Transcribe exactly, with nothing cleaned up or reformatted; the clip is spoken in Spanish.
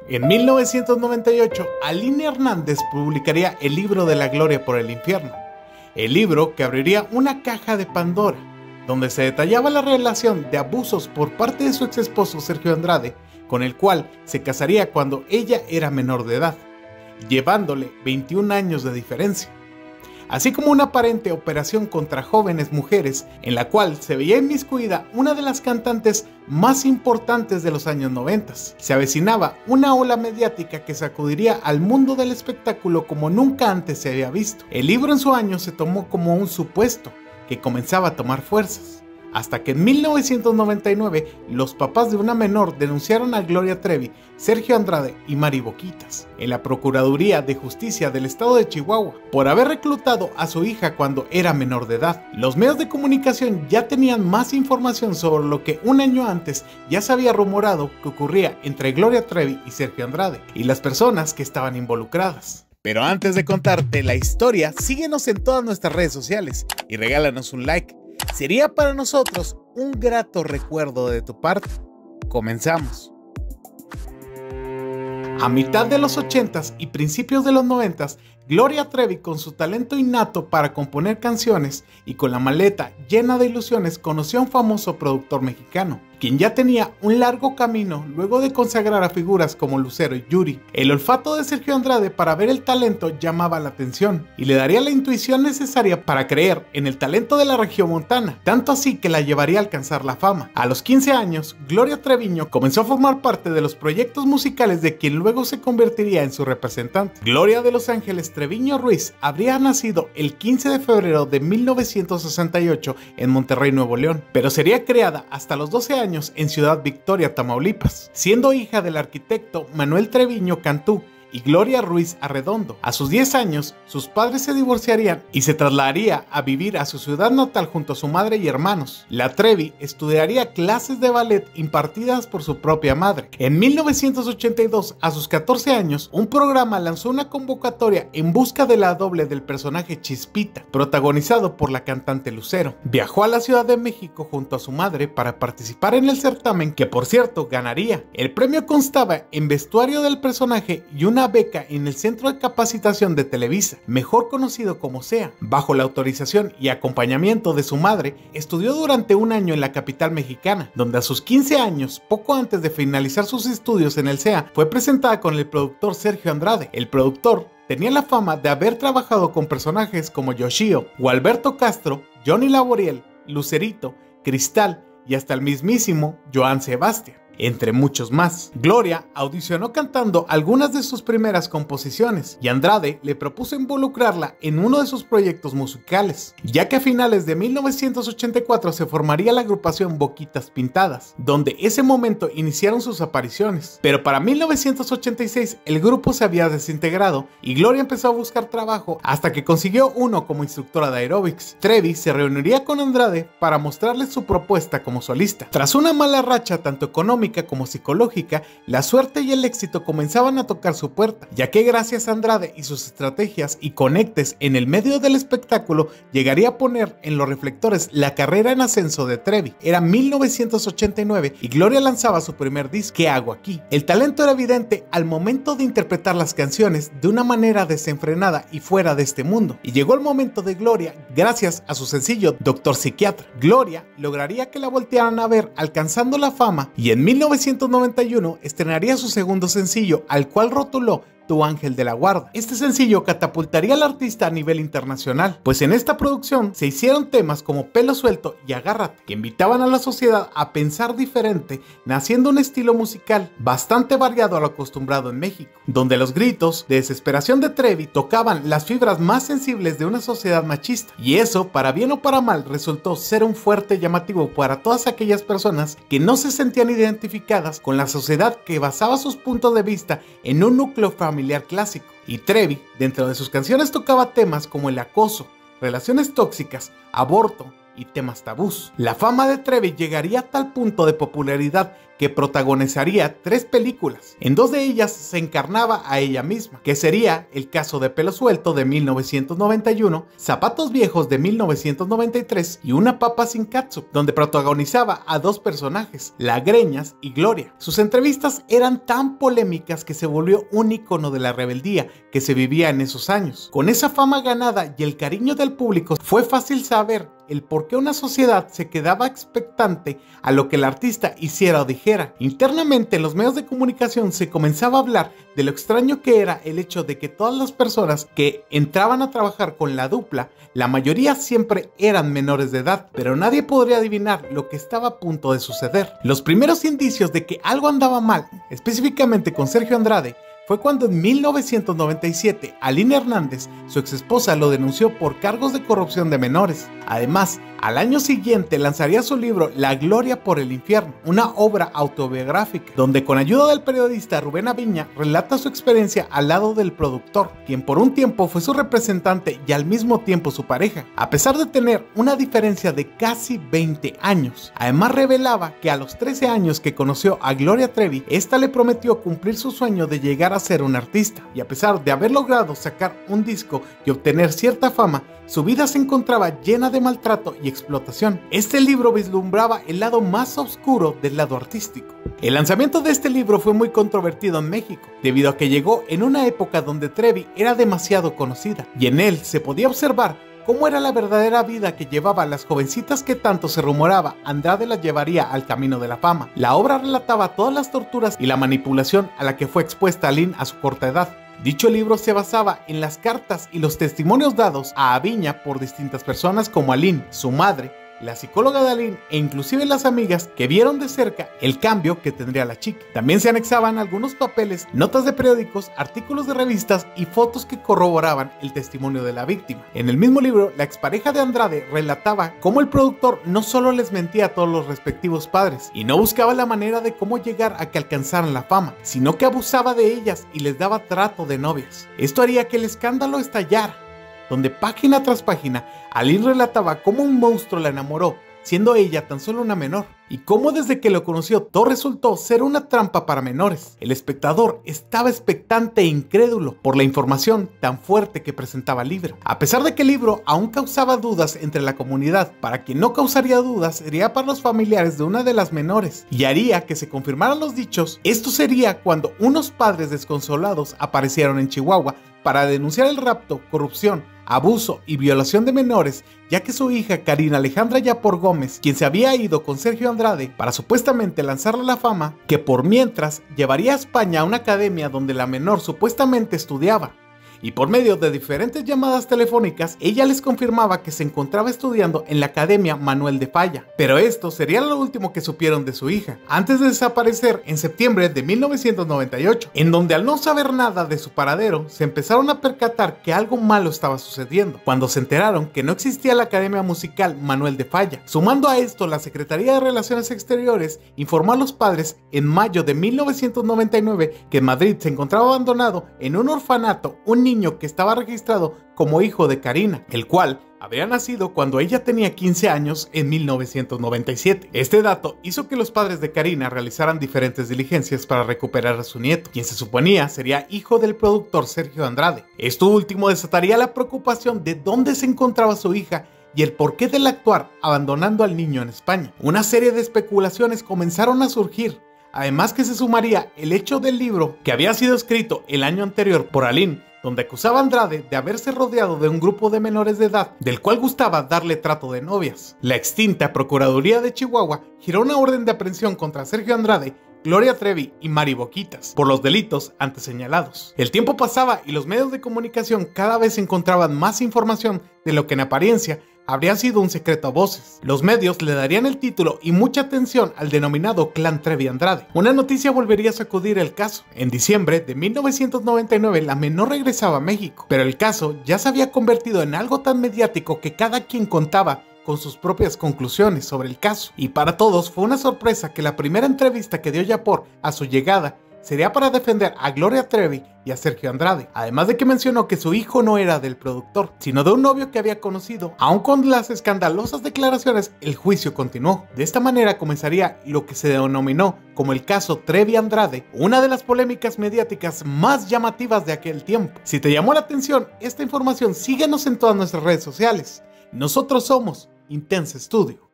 En mil novecientos noventa y ocho, Aline Hernández publicaría El libro de la gloria por el infierno, el libro que abriría una caja de Pandora, donde se detallaba la relación de abusos por parte de su ex esposo Sergio Andrade, con el cual se casaría cuando ella era menor de edad, llevándole veintiún años de diferencia, así como una aparente operación contra jóvenes mujeres en la cual se veía inmiscuida una de las cantantes más importantes de los años noventa. Se avecinaba una ola mediática que sacudiría al mundo del espectáculo como nunca antes se había visto. El libro en su año se tomó como un supuesto que comenzaba a tomar fuerzas, hasta que en mil novecientos noventa y nueve los papás de una menor denunciaron a Gloria Trevi, Sergio Andrade y Mari Boquitas en la Procuraduría de Justicia del estado de Chihuahua por haber reclutado a su hija cuando era menor de edad. Los medios de comunicación ya tenían más información sobre lo que un año antes ya se había rumorado que ocurría entre Gloria Trevi y Sergio Andrade y las personas que estaban involucradas. Pero antes de contarte la historia, síguenos en todas nuestras redes sociales y regálanos un like. Sería para nosotros un grato recuerdo de tu parte. Comenzamos. A mitad de los ochentas y principios de los noventas, Gloria Trevi, con su talento innato para componer canciones y con la maleta llena de ilusiones, conoció a un famoso productor mexicano, quien ya tenía un largo camino luego de consagrar a figuras como Lucero y Yuri. El olfato de Sergio Andrade para ver el talento llamaba la atención y le daría la intuición necesaria para creer en el talento de la regiomontana, tanto así que la llevaría a alcanzar la fama. A los quince años, Gloria Treviño comenzó a formar parte de los proyectos musicales de quien luego se convertiría en su representante. Gloria de Los Ángeles Treviño Ruiz habría nacido el quince de febrero de mil novecientos sesenta y ocho en Monterrey, Nuevo León, pero sería creada hasta los doce años en Ciudad Victoria, Tamaulipas, siendo hija del arquitecto Manuel Treviño Cantú y Gloria Ruiz Arredondo. A sus diez años, sus padres se divorciarían y se trasladaría a vivir a su ciudad natal junto a su madre y hermanos. La Trevi estudiaría clases de ballet impartidas por su propia madre. En mil novecientos ochenta y dos, a sus catorce años, un programa lanzó una convocatoria en busca de la doble del personaje Chispita, protagonizado por la cantante Lucero. Viajó a la Ciudad de México junto a su madre para participar en el certamen, que por cierto ganaría. El premio constaba en vestuario del personaje y una Una beca en el Centro de Capacitación de Televisa, mejor conocido como C E A. Bajo la autorización y acompañamiento de su madre, estudió durante un año en la capital mexicana, donde a sus quince años, poco antes de finalizar sus estudios en el C E A, fue presentada con el productor Sergio Andrade. El productor tenía la fama de haber trabajado con personajes como Yoshio, Gualberto Castro, Johnny Laboriel, Lucerito, Cristal y hasta el mismísimo Joan Sebastián, entre muchos más. Gloria audicionó cantando algunas de sus primeras composiciones y Andrade le propuso involucrarla en uno de sus proyectos musicales, ya que a finales de mil novecientos ochenta y cuatro se formaría la agrupación Boquitas Pintadas, donde ese momento iniciaron sus apariciones. Pero para mil novecientos ochenta y seis el grupo se había desintegrado y Gloria empezó a buscar trabajo hasta que consiguió uno como instructora de aeróbics. Trevi se reuniría con Andrade para mostrarle su propuesta como solista. Tras una mala racha tanto económica como psicológica, la suerte y el éxito comenzaban a tocar su puerta, ya que gracias a Andrade y sus estrategias y conectes en el medio del espectáculo, llegaría a poner en los reflectores la carrera en ascenso de Trevi. Era mil novecientos ochenta y nueve y Gloria lanzaba su primer disco, ¿Qué hago aquí? El talento era evidente al momento de interpretar las canciones de una manera desenfrenada y fuera de este mundo, y llegó el momento de Gloria gracias a su sencillo Doctor Psiquiatra. Gloria lograría que la voltearan a ver, alcanzando la fama, y en mil novecientos noventa y uno estrenaría su segundo sencillo, al cual rotuló Tu Ángel de la Guarda. Este sencillo catapultaría al artista a nivel internacional, pues en esta producción se hicieron temas como Pelo Suelto y Agárrate, que invitaban a la sociedad a pensar diferente, naciendo un estilo musical bastante variado a lo acostumbrado en México, donde los gritos de desesperación de Trevi tocaban las fibras más sensibles de una sociedad machista, y eso, para bien o para mal, resultó ser un fuerte llamativo para todas aquellas personas que no se sentían identificadas con la sociedad que basaba sus puntos de vista en un núcleo familiar clásico. Y Trevi, dentro de sus canciones, tocaba temas como el acoso, relaciones tóxicas, aborto, y temas tabús. La fama de Trevi llegaría a tal punto de popularidad que protagonizaría tres películas. En dos de ellas se encarnaba a ella misma, que sería El caso de Pelo Suelto de mil novecientos noventa y uno, Zapatos Viejos de mil novecientos noventa y tres y Una papa sin catsup, donde protagonizaba a dos personajes, La Greñas y Gloria. Sus entrevistas eran tan polémicas que se volvió un ícono de la rebeldía que se vivía en esos años. Con esa fama ganada y el cariño del público, fue fácil saber el por qué una sociedad se quedaba expectante a lo que el artista hiciera o dijera. Internamente en los medios de comunicación se comenzaba a hablar de lo extraño que era el hecho de que todas las personas que entraban a trabajar con la dupla, la mayoría siempre eran menores de edad, pero nadie podría adivinar lo que estaba a punto de suceder. Los primeros indicios de que algo andaba mal, específicamente con Sergio Andrade, fue cuando en mil novecientos noventa y siete Aline Hernández, su exesposa, lo denunció por cargos de corrupción de menores. Además, al año siguiente lanzaría su libro La Gloria por el Infierno, una obra autobiográfica, donde con ayuda del periodista Rubén Aviña relata su experiencia al lado del productor, quien por un tiempo fue su representante y al mismo tiempo su pareja, a pesar de tener una diferencia de casi veinte años. Además revelaba que a los trece años que conoció a Gloria Trevi, esta le prometió cumplir su sueño de llegar a ser un artista, y a pesar de haber logrado sacar un disco y obtener cierta fama, su vida se encontraba llena de maltrato y explotación. Este libro vislumbraba el lado más oscuro del lado artístico. El lanzamiento de este libro fue muy controvertido en México, debido a que llegó en una época donde Trevi era demasiado conocida, y en él se podía observar cómo era la verdadera vida que llevaba a las jovencitas que tanto se rumoraba Andrade las llevaría al camino de la fama. La obra relataba todas las torturas y la manipulación a la que fue expuesta Aline a su corta edad. Dicho libro se basaba en las cartas y los testimonios dados a Aviña por distintas personas como Aline, su madre, la psicóloga de Aline e inclusive las amigas que vieron de cerca el cambio que tendría la chica. También se anexaban algunos papeles, notas de periódicos, artículos de revistas y fotos que corroboraban el testimonio de la víctima. En el mismo libro, la expareja de Andrade relataba cómo el productor no solo les mentía a todos los respectivos padres y no buscaba la manera de cómo llegar a que alcanzaran la fama, sino que abusaba de ellas y les daba trato de novias. Esto haría que el escándalo estallara, donde página tras página Aline relataba cómo un monstruo la enamoró, siendo ella tan solo una menor, y cómo desde que lo conoció todo resultó ser una trampa para menores. El espectador estaba expectante e incrédulo por la información tan fuerte que presentaba el libro. A pesar de que el libro aún causaba dudas entre la comunidad, para quien no causaría dudas sería para los familiares de una de las menores, y haría que se confirmaran los dichos. Esto sería cuando unos padres desconsolados aparecieron en Chihuahua para denunciar el rapto, corrupción, abuso y violación de menores, ya que su hija Karina Alejandra Yapor Gómez, quien se había ido con Sergio Andrade para supuestamente lanzarle a la fama, que por mientras llevaría a España a una academia donde la menor supuestamente estudiaba. Y por medio de diferentes llamadas telefónicas, ella les confirmaba que se encontraba estudiando en la Academia Manuel de Falla. Pero esto sería lo último que supieron de su hija, antes de desaparecer en septiembre de mil novecientos noventa y ocho, en donde al no saber nada de su paradero, se empezaron a percatar que algo malo estaba sucediendo, cuando se enteraron que no existía la Academia Musical Manuel de Falla. Sumando a esto, la Secretaría de Relaciones Exteriores informó a los padres en mayo de mil novecientos noventa y nueve que en Madrid se encontraba abandonado en un orfanato un niño que estaba registrado como hijo de Karina, el cual habría nacido cuando ella tenía quince años en mil novecientos noventa y siete. Este dato hizo que los padres de Karina realizaran diferentes diligencias para recuperar a su nieto, quien se suponía sería hijo del productor Sergio Andrade. Esto último desataría la preocupación de dónde se encontraba su hija y el porqué del actuar abandonando al niño en España. Una serie de especulaciones comenzaron a surgir, además que se sumaría el hecho del libro que había sido escrito el año anterior por Aline, donde acusaba a Andrade de haberse rodeado de un grupo de menores de edad, del cual gustaba darle trato de novias. La extinta Procuraduría de Chihuahua giró una orden de aprehensión contra Sergio Andrade, Gloria Trevi y Mari Boquitas por los delitos antes señalados. El tiempo pasaba y los medios de comunicación cada vez encontraban más información de lo que en apariencia habría sido un secreto a voces. Los medios le darían el título y mucha atención al denominado Clan Trevi Andrade. Una noticia volvería a sacudir el caso. En diciembre de mil novecientos noventa y nueve la menor regresaba a México, pero el caso ya se había convertido en algo tan mediático que cada quien contaba con sus propias conclusiones sobre el caso. Y para todos fue una sorpresa que la primera entrevista que dio Yapor a su llegada sería para defender a Gloria Trevi y a Sergio Andrade, además de que mencionó que su hijo no era del productor, sino de un novio que había conocido. Aun con las escandalosas declaraciones, el juicio continuó. De esta manera comenzaría lo que se denominó como el caso Trevi Andrade, una de las polémicas mediáticas más llamativas de aquel tiempo. Si te llamó la atención esta información, síguenos en todas nuestras redes sociales. Nosotros somos Intense Studio.